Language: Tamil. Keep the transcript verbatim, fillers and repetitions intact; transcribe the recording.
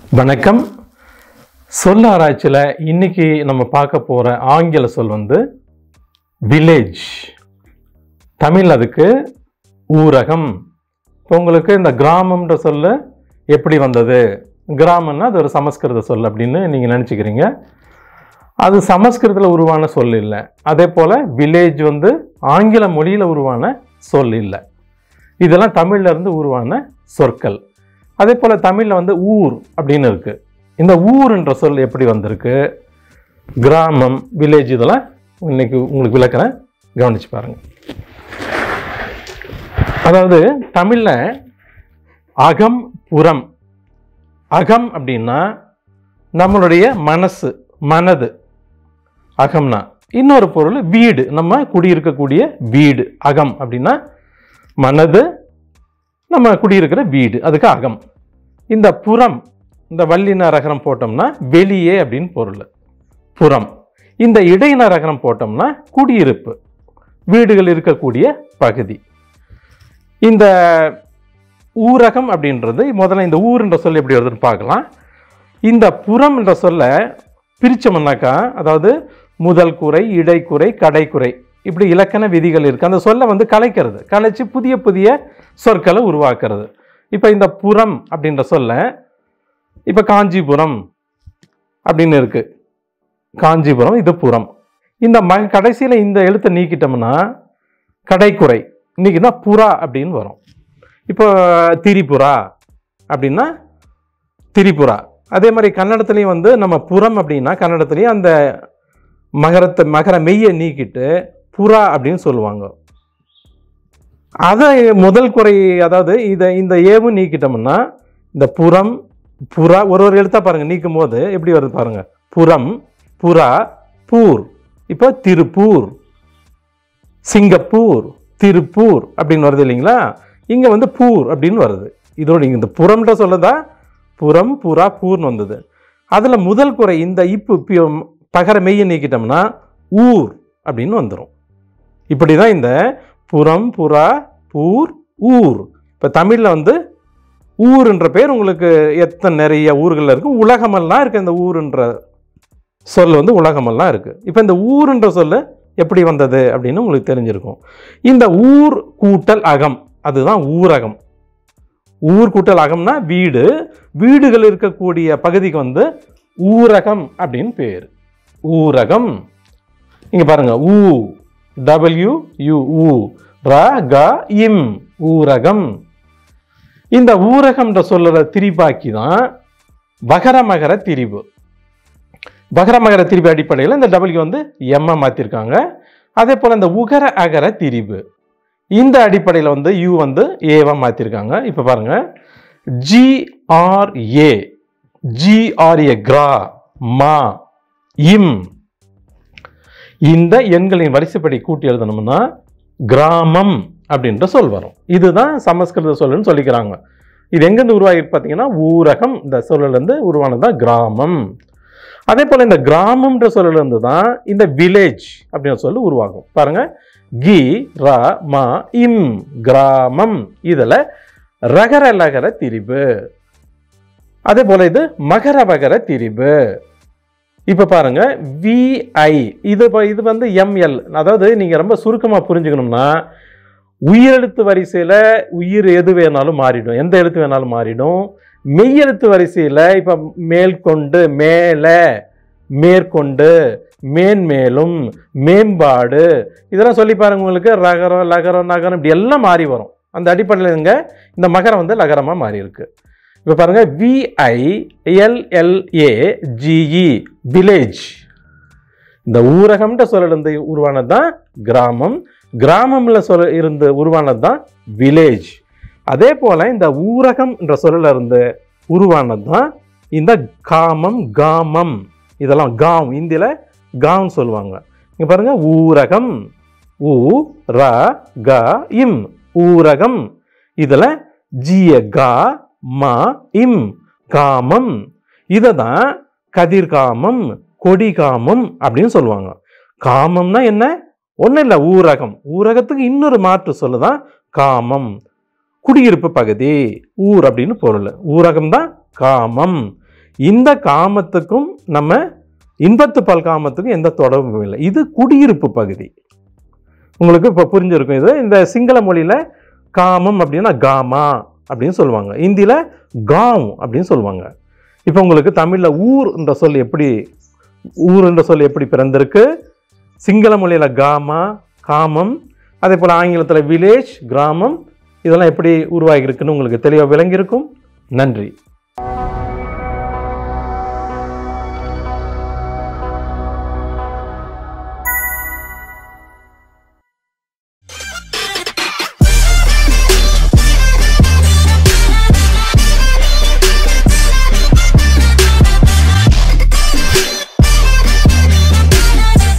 வணக்கம். சொல்ல ஆராய்ச்சியில் இன்னைக்கு நம்ம பார்க்க போகிற ஆங்கில சொல் வந்து வில்லேஜ். தமிழ் அதுக்கு ஊரகம். இப்போ உங்களுக்கு இந்த கிராமம்ன்ற சொல்ல எப்படி வந்தது? கிராமம்னா அது ஒரு சமஸ்கிருத சொல் அப்படின்னு நீங்கள் நினச்சிக்கிறீங்க. அது சமஸ்கிருதத்தில் உருவான சொல் இல்லை. அதே போல் வில்லேஜ் வந்து ஆங்கில மொழியில் உருவான சொல் இல்லை. இதெல்லாம் தமிழ்ல இருந்து உருவான சொற்கள். அதே போல் தமிழில் வந்து ஊர் அப்படின்னு இருக்குது. இந்த ஊருன்ற சொல் எப்படி வந்திருக்கு? கிராமம், வில்லேஜ், இதெல்லாம் இன்னைக்கு உங்களுக்கு விளக்குறேன், கவனிச்சு பாருங்கள். அதாவது தமிழில் அகம், புறம். அகம் அப்படின்னா நம்மளுடைய மனசு, மனது. அகம்னா இன்னொரு பொருள் வீடு, நம்ம குடியிருக்கக்கூடிய வீடு. அகம் அப்படின்னா மனது, நம்ம குடியிருக்கிற வீடு, அதுக்கு அகம். இந்த புறம், இந்த வல்லின ரகரம் போட்டோம்னா வெளியே அப்படின்னு பொருள், புறம். இந்த இடையின ரகரம் போட்டோம்னா குடியிருப்பு, வீடுகள் இருக்கக்கூடிய பகுதி. இந்த ஊரகம் அப்படின்றது முதல்ல இந்த ஊருன்ற சொல் எப்படி வருதுன்னு பார்க்கலாம். இந்த புறம் என்ற சொல்ல பிரிச்சோம்னாக்கா, அதாவது முதல் குறை, இடைக்குறை, கடைக்குறை, இப்படி இலக்கண விதிகள் இருக்குது. அந்த சொல்லை வந்து கலைக்கிறது, கலைச்சு புதிய புதிய சொற்களை உருவாக்குறது. இப்போ இந்த புறம் அப்படின்ற சொல்ல, இப்போ காஞ்சிபுரம் அப்படின்னு இருக்கு, காஞ்சிபுரம், இது புறம். இந்த ம கடைசியில் இந்த எழுத்தை நீக்கிட்டோம்னா கடைக்குறை, நீக்கினா புறா அப்படின்னு வரும். இப்போ திரிபுரா அப்படின்னா திரிபுரா. அதே மாதிரி கன்னடத்துலேயும் வந்து நம்ம புறம் அப்படின்னா கன்னடத்துலேயும் அந்த மகரத்தை மகர மெய்யை நீக்கிட்டு புறா அப்படின்னு சொல்லுவாங்க. அதை முதல் குறை, அதாவது இதை இந்த ஏவும் நீக்கிட்டோம்னா இந்த புறம், புறா, ஒரு ஒரு எழுத்தா பாருங்க நீக்கும் போது எப்படி வருது பாருங்க. புறம், புறா, பூர். இப்போ திருப்பூர், சிங்கப்பூர், திருப்பூர் அப்படின்னு வருது இல்லைங்களா? இங்க வந்து பூர் அப்படின்னு வருது. இதோட இங்க இந்த புறம்ன்ற சொல்லதான் புறம், புறா, பூர்னு வந்தது. அதுல முதல் குறை இந்த இப்பு பகர மெய்யை நீக்கிட்டோம்னா ஊர் அப்படின்னு வந்துடும். இப்படிதான் இந்த புறம், புறா, பூர், ஊர். இப்போ தமிழில் வந்து ஊருன்ற பேர் உங்களுக்கு எத்தனை நிறைய ஊர்களில் இருக்குது. உலகமெல்லாம் இருக்குது. இந்த ஊருன்ற சொல் வந்து உலகமெல்லாம் இருக்குது. இப்போ இந்த ஊருன்ற சொல் எப்படி வந்தது அப்படின்னு உங்களுக்கு தெரிஞ்சிருக்கும். இந்த ஊர் கூட்டல் அகம், அதுதான் ஊரகம். ஊர் கூட்டல் அகம்னா வீடு, வீடுகள் இருக்கக்கூடிய பகுதிக்கு வந்து ஊரகம் அப்படின்னு பேர். ஊரகம். இங்க பாருங்க, ஊ, டபிள்யூ யூ, ஊ, ர, க, இம், ஊரகம். இந்த ஊரகம்ன்ற சொல்ல திரிபாக்கி தான் வகர மகர திரிபு. வகர மகர திரிபு அடிப்படையில் இந்த டபிள்யூ வந்து எம் மாத்திருக்காங்க. அதே போல இந்த உகர அகர திரிபு இந்த அடிப்படையில் வந்து யூ வந்து ஏவா மாத்திருக்காங்க. இப்ப பாருங்க, G R A, G R A, கிரா, மா, இம். இந்த எண்களின் வரிசைப்படி கூட்டி எழுதணும்னா கிராமம் அப்படின்ற சொல் வரும். இதுதான் சமஸ்கிருத சொல்லுன்னு சொல்லிக்கிறாங்க. இது எங்கிருந்து உருவாகிருக்கு பார்த்தீங்கன்னா ஊரகம், இந்த சொல்லுல இருந்து உருவானதுதான் கிராமம். அதே போல இந்த கிராமம்ன்ற சொல்லுல இருந்து தான் இந்த வில்லேஜ் அப்படின்னு சொல்லி உருவாகும். பாருங்க, கி, ரா, மா, இம், கிராமம். இதுல ரகர லகர திரிபு. அதே போல இது மகர வகர திரிபு. இப்ப பாருங்க, விஐ, இது இது வந்து எம்எல். அதாவது நீங்க ரொம்ப சுருக்கமா புரிஞ்சுக்கணும்னா, உயிரெழுத்து வரிசையில உயிர் எது வேணாலும் மாறிடும், எந்த எழுத்து வேணாலும் மாறிடும். மெய்யெழுத்து வரிசையில இப்ப மேற்கொண்டு, மேல, மேற்கொண்டு, மேன்மேலும், மேம்பாடு, இதெல்லாம் சொல்லி பாருங்க. உங்களுக்கு ரகரம், லகரம், நகரம் இப்படி எல்லாம் மாறி வரும். அந்த அடிப்படையில் இங்க இந்த மகரம் வந்து லகரமா மாறி இருக்கு. இப்போ பாருங்க, VI L L A GE, village. இந்த ஊரகம்ன்ற சொல்ல இருந்து உருவானது தான் கிராமம், கிராமம்ல சொல்ல இருந்து உருவானது தான் வில்லேஜ். அதே போல இந்த ஊரகம் என்ற சொல்ல இருந்து உருவானது தான் இந்த காமம், காமம். இதெல்லாம் காம், இந்தியில காம் சொல்லுவாங்க. இங்க பாருங்க, ஊரகம், ஊ, ர, க, இம், ஊரகம். இதுல ஜிய, கா, மா, இம், காமம். இததான் கதிர்காமம், கொடிகாமம் அப்படின்னு சொல்லுவாங்க. காமம்னா என்ன? ஒன்றும் இல்லை, ஊரகம். ஊரகத்துக்கு இன்னொரு மாற்று சொல்லுதான் காமம், குடியிருப்பு பகுதி, ஊர் அப்படின்னு பொருள். ஊரகம் தான் காமம். இந்த காமத்துக்கும் நம்ம இன்பத்துப்பால் காமத்துக்கும் எந்த தொடர்பும் இல்லை. இது குடியிருப்பு பகுதி. உங்களுக்கு இப்போ புரிஞ்சிருக்கும். இது இந்த சிங்கள மொழியில் காமம் அப்படின்னா காமா அப்படின்னு சொல்லுவாங்க, இந்தியில் காம் அப்படின்னு சொல்லுவாங்க. இப்போ உங்களுக்கு தமிழில் ஊர் என்ற சொல் எப்படி ஊர் என்ற சொல் எப்படி பிறந்திருக்கு, சிங்கள மொழியில் காமா காமம், அதே போல் ஆங்கிலத்தில் வில்லேஜ் கிராமம், இதெல்லாம் எப்படி உருவாகியிருக்குன்னு உங்களுக்கு தெளிவாக விளங்கியிருக்கும். நன்றி.